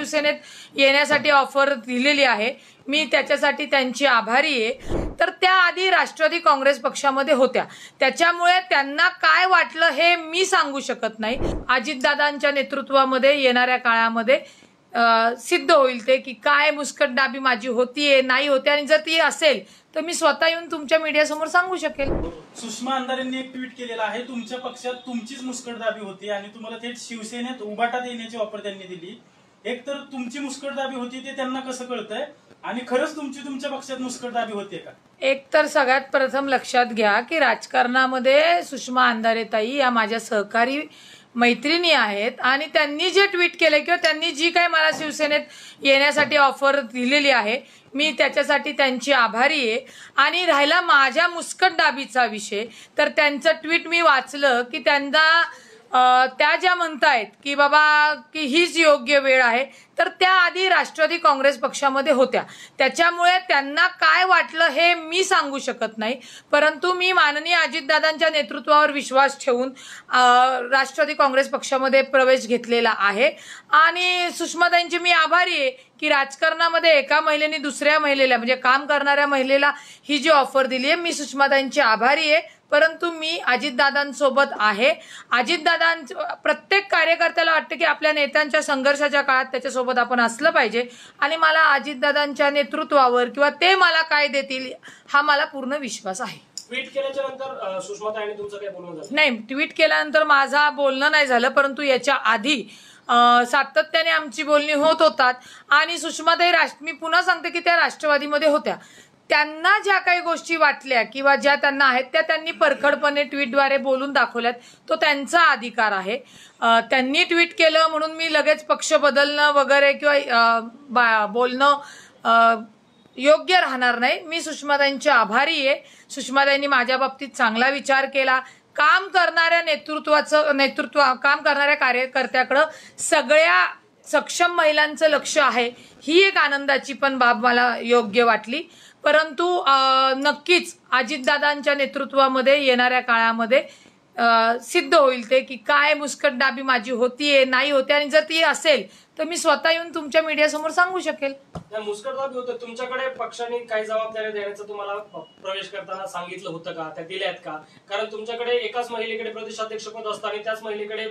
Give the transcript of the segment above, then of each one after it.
शिवसेनेत येण्यासाठी ऑफर दिलेली आहे, मी त्याच्यासाठी त्यांची आभारी आहे। तर त्याआधी राष्ट्रवादी काँग्रेस पक्षामध्ये होत्या, त्याच्यामुळे त्यांना काय वाटलं हे मी सांगू शकत नाही। अजितदादांच्या नेतृत्वामध्ये येणाऱ्या काळामध्ये सिद्ध होईल ते की काय मुस्कटदाबी माझी होतीये नाही होते, आणि जर ती असेल तर मी स्वतः येऊन तुमच्या मीडिया समोर सांगू शकेल। सुषमा अंधारेंनी एक ट्विट केलेलं आहे, तुमच्या पक्षात तुमचीच मुस्कटदाबी होती आणि तुम्हाला थेट शिवसेनेत उभाटात येण्याची ऑफर त्यांनी दिली। एक तर तुमची मुस्कटदाबी होती ते त्यांना कसं कळतंय, आणि खरंच तुमच्या पक्षात मुस्कटदाबी होते का? एक तर सगळ्यात प्रथम लक्षात घ्या की राजकारणामध्ये सुषमा अंधारे ताई या माझ्या सहकारी मैत्रिणी आहेत, आणि त्यांनी जे ट्विट केले किंवा त्यांनी जी काही मला शिवसेनेत येण्यासाठी ऑफर दिलेली आहे, मी त्याच्यासाठी त्यांची आभारी आहे। आणि राहिला माझ्या मुस्कटदाबीचा विषय, तर त्यांचं ट्विट मी वाचलं की त्यांना त्या ज्या म्हणतायत की बाबा की हीच योग्य वेळ आहे, तर त्याआधी राष्ट्रवादी काँग्रेस पक्षामध्ये होत्या, त्याच्यामुळे त्यांना काय वाटलं हे मी सांगू शकत नाही। परंतु मी माननीय अजितदादांच्या नेतृत्वावर विश्वास ठेवून राष्ट्रवादी काँग्रेस पक्षामध्ये प्रवेश घेतलेला आहे। आणि सुषमाताईंची मी आभारी आहे की राजकारणामध्ये एका महिलेने दुसऱ्या महिलेला म्हणजे काम करणाऱ्या महिलेला ही जी ऑफर दिली आहे, मी सुषमाताईंची आभारी आहे। परंतु मी अजितदादांसोबत आहे। प्रत्येक कार्यकर्त्याला वाटतं की आपल्या नेत्यांच्या संघर्षाच्या काळात त्याच्यासोबत आपण असलं पाहिजे, आणि मला अजितदादांच्या नेतृत्वावर किंवा ते मला काय देतील हा मला पूर्ण विश्वास आहे। ट्विट केल्याच्या नंतर सुषमाताईंनी तुमचं काय बोलणं झालं? नाही, ट्विट केल्यानंतर माझा बोलणं नाही झालं, परंतु याच्या आधी सातत्याने आमची बोलणी होत होतात। आणि सुषमाताई मी पुन्हा सांगते की त्या राष्ट्रवादीमध्ये होत्या, त्यांना ज्या काही गोष्टी वाटल्या किंवा ज्या त्यांना आहेत त्या त्यांनी परखडपणे ट्विटद्वारे बोलून दाखवल्यात, तो त्यांचा अधिकार आहे। त्यांनी ट्विट केलं म्हणून मी लगेच पक्ष बदलणं वगैरे किंवा बोलणं योग्य राहणार नाही। मी सुषमाताईंची आभारी आहे। सुषमाताईंनी माझ्या बाबतीत चांगला विचार केला। काम करणाऱ्या कार्यकर्त्याकडे सगळ्या सक्षम महिलांचं लक्ष आहे, ही एक आनंदाची पण बाब मला योग्य वाटली। परंतु नक्कीच अजितदादांच्या नेतृत्वामध्ये येणाऱ्या काळामध्ये सिद्ध होईल ते की काय मुस्कटदाबी माझी होतीये नाही होते, आणि जर ती असेल तर मी स्वतः येऊन तुमच्या मीडिया समोर सांगू शकेल। मुस्कटदाबी होतं, तुमच्याकडे पक्षाने काही जबाबदारी देण्याचं तुम्हाला प्रवेश करताना सांगितलं होतं का, त्या दिल्यात का? कारण तुमच्याकडे एकाच महिलेकडे प्रदेशाध्यक्षपद असतं आणि त्याच महिलेकडे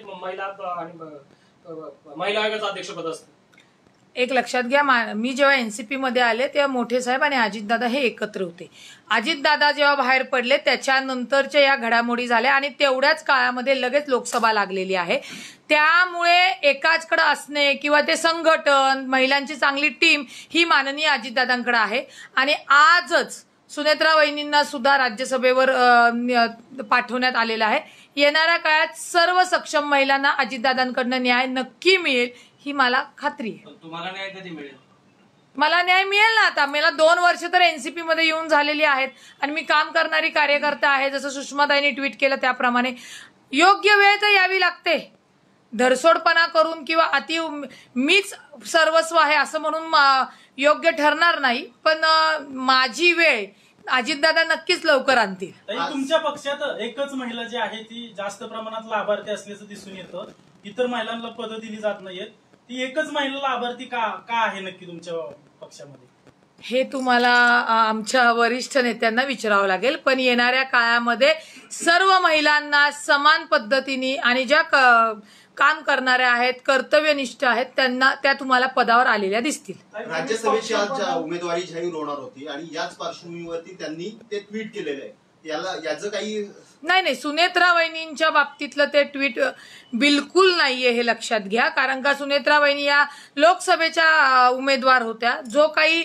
महिला आयोगाचं अध्यक्षपद असतं। एक लक्षात घ्या, मी जेव्हा एनसीपी मध्ये आले तेव्हा मोठे साहेब आणि अजितदादा हे एकत्र होते। अजितदादा जेव्हा बाहेर पडले त्याच्यानंतरच्या या घडामोडी झाल्या, आणि तेवढ्याच काळामध्ये लगेच लोकसभा लागलेली आहे। त्यामुळे एकाचकडे असणे किंवा ते संघटन, महिलांची चांगली टीम ही माननीय अजितदादांकडे आहे। आणि आजच सुनेत्रा वहिनींना सुद्धा राज्यसभेवर पाठवण्यात आलेलं आहे। येणाऱ्या काळात सर्व सक्षम महिलांना अजितदादांकडनं न्याय नक्की मिळेल ही मला खात्री आहे। तुम्हाला न्याय कधी मिळेल? मला न्याय मिळेल ना। आता मला 2 वर्ष तर एनसीपी मध्ये येऊन झालेली आहेत, आणि मी काम करणारी कार्यकर्ता आहे। जसं सुषमाताईंनी ट्विट केलं त्याप्रमाणे योग्य वेळ तर यावी लागते। धरसोडपणा करून किंवा मीच सर्वस्व आहे असं म्हणून योग्य ठरणार नाही, पण माझी वेळ अजितदादा नक्कीच लवकर आणतील। तुमच्या पक्षात एकच महिला जी आहे ती जास्त प्रमाणात लाभार्थी असल्याचं दिसून येतं, इतर महिलांना पदं दिली जात नाहीत, ती एकच महिला लाभार्थी का आहे नक्की तुमच्या पक्षामध्ये? हे तुम्हाला आमच्या वरिष्ठ नेत्यांना विचारावं लागेल। पण येणाऱ्या काळामध्ये सर्व महिलांना समान पद्धतीने आणि ज्या काम करणाऱ्या आहेत, कर्तव्यनिष्ठ आहेत, त्या तुम्हाला पदावर आलेल्या दिसतील। राज्यसभेची आज उमेदवारी जाहीर होणार होती आणि याच पार्श्वभूमीवरती त्यांनी ते ट्विट केलेलं आहे, याचं काही नाही, सुनेत्रा वहिनींच्या बाबतीतलं ते ट्विट बिलकुल नाहीये हे लक्षात घ्या। कारण का सुनेत्रा वहिनी या लोकसभेच्या उमेदवार होत्या। जो काही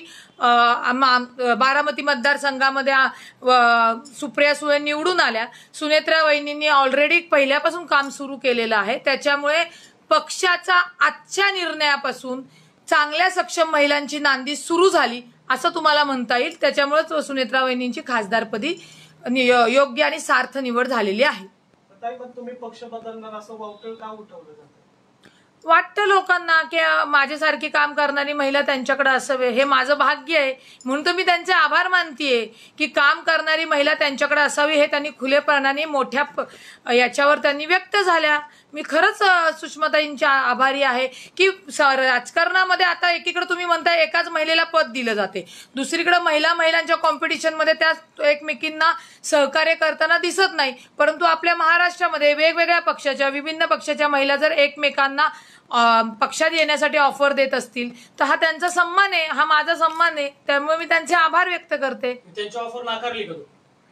बारामती मतदारसंघामध्ये सुप्रिया सुळे निवडून आल्या, सुनेत्रा वहिनींनी ऑलरेडी पहिल्यापासून काम सुरू केलेलं आहे। त्याच्यामुळे पक्षाचा आजच्या निर्णयापासून चांगल्या सक्षम महिलांची नांदी सुरू झाली असं तुम्हाला म्हणता येईल। त्याच्यामुळे सुनेत्रा वहिनींची खासदारपदी योग्य आणि सार्थ निवड झालेली आहे। तुम्ही पक्ष बदलणार असं वावटळ का उठवलं जातं? वाटतं लोकांना की माझ्यासारखी काम करणारी महिला त्यांच्याकडे असावे, हे माझं भाग्य आहे। म्हणून तर मी त्यांचे आभार मानतेय की काम करणारी महिला त्यांच्याकडे असावी, हे त्यांनी खुलेपणाने मोठ्या याच्यावर त्यांनी व्यक्त झाल्या। मी खरंच सुषमाताईंच्या आभारी आहे की राजकारणामध्ये आता एकीकडे तुम्ही म्हणताय एकाच महिलेला पद दिलं जाते, दुसरीकडे महिलांच्या कॉम्पिटिशनमध्ये त्या एकमेकींना सहकार्य करताना दिसत नाही. परंतु आपल्या महाराष्ट्रामध्ये वेगवेगळ्या पक्षाच्या विभिन्न पक्षाच्या महिला जर एकमेकांना पक्षात येण्यासाठी ऑफर देत असतील तर हा त्यांचा सन्मान आहे, हा माझा सन्मान आहे. त्यामुळे मी त्यांचे आभार व्यक्त करते. त्यांची ऑफर नाकारली का?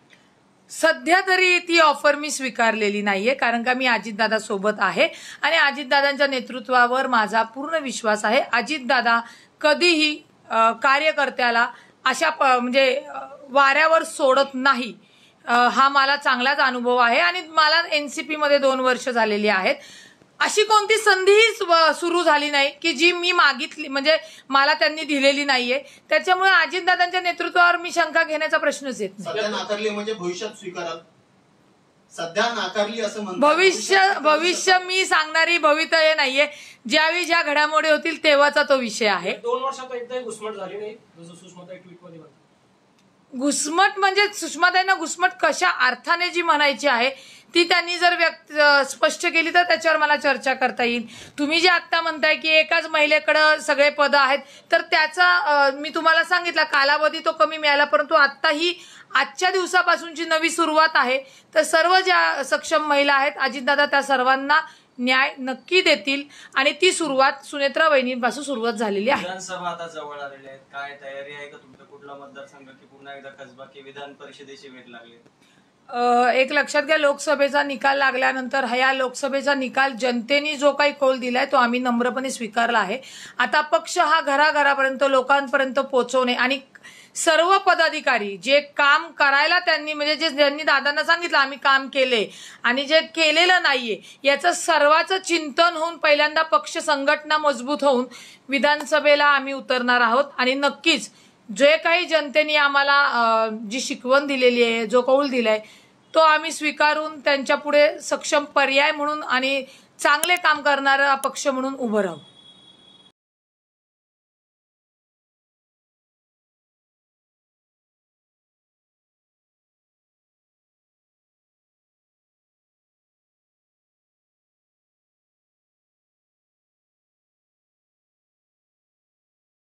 सध्या तरी ती ऑफर मी स्वीकारलेली नाहीये, कारण का मी अजितदादा सोबत आहे आणि अजितदादांच्या नेतृत्वावर माझा पूर्ण विश्वास आहे. अजितदादा कधीही कार्यकर्त्याला अशा म्हणजे वाऱ्यावर सोडत नाही, हा मला चांगलाच अनुभव आहे. आणि मला एनसीपी मध्ये 2 वर्ष झालेली आहेत. अशी कोणती संधीही सुरू झाली नाही की जी मी मागितली म्हणजे मला त्यांनी दिलेली नाहीये. त्याच्यामुळे अजितदादांच्या नेतृत्वावर मी शंका घेण्याचा प्रश्नच येत नाही. सध्या नाकारली म्हणजे भविष्यात स्वीकाराल? सध्या नाकारली असं म्हणतात. भविष्य मी सांगणारी भवितव्य नाहीये. ज्यावेळी ज्या घडामोडी होतील तेव्हाचा तो विषय आहे. 2 वर्षात एकदाही घुसमट झाली नाही जसं सुषमाताई ट्विट मध्ये म्हणतात. घुसमट म्हणजे सुषमाताईंना घुसमट कशा अर्थाने जी म्हणायची आहे ती त्यांनी जर स्पष्ट केली तर त्याच्यावर मला चर्चा करता येईल. तुम्ही जे आता म्हणताय की एकाच महिलेकडे सगळे पद आहेत तर त्याचा मी तुम्हाला सांगितलं कालावधी तो कमी मिळाला, परंतु आता ही आजच्या दिवसापासूनची नवी सुरुवात आहे. तर सर्व ज्या सक्षम महिला आहेत अजितदादा त्या सर्वांना न्याय नक्की देतील आणि ती सुरुवात सुनेत्रा वहिनींपासून सुरुवात झालेली आहे. विधानसभा आता जवळ आलेल्या आहेत, काय तयारी आहे का तुमचा? कुठला मतदारसंघ की पुन्हा एकदा कसबा की विधान परिषदेची वेट लागली? एक लक्षात घ्या, लोकसभेचा निकाल लागल्यानंतर या लोकसभेचा निकाल जनतेने जो काही कौल दिलाय तो आम्ही नम्रपणे स्वीकारला आहे. आता पक्ष हा घराघरापर्यंत लोकांपर्यंत पोहोचवणे आणि सर्व पदाधिकारी जे काम करायला त्यांनी म्हणजे जे ज्यांनी दादांना सांगितलं आम्ही काम केले आणि जे केलेलं नाहीये याचं सर्वांचं चिंतन होऊन पहिल्यांदा पक्ष संघटना मजबूत होऊन विधानसभेला आम्ही उतरणार आहोत. आणि नक्कीच जे काही जनतेने आम्हाला जी शिकवण दिलेली आहे जो कौल दिलाय तो आम्ही स्वीकारून त्यांच्या पुढे सक्षम पर्याय म्हणून आणि चांगले काम करणारा पक्ष म्हणून उभं राहू.